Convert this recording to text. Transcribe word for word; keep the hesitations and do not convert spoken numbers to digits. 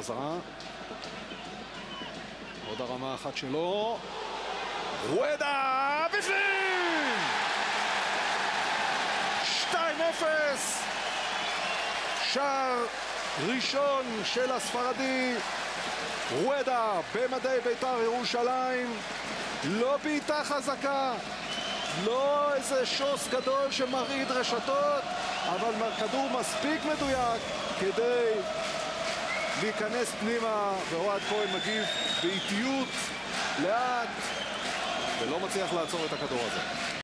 בחזרה. עוד הרמה אחת שלו. רואדה בפנים! שתיים אפס! שער ראשון של הספרדי. רואדה במדי בית"ר ירושלים. לא בעיטה חזקה, לא איזה שוס גדול שמרעיד רשתות, אבל כדור מספיק מדויק כדי להיכנס פנימה, ואוהד כהן מגיב באיטיות לאט ולא מצליח לעצור את הכדור הזה.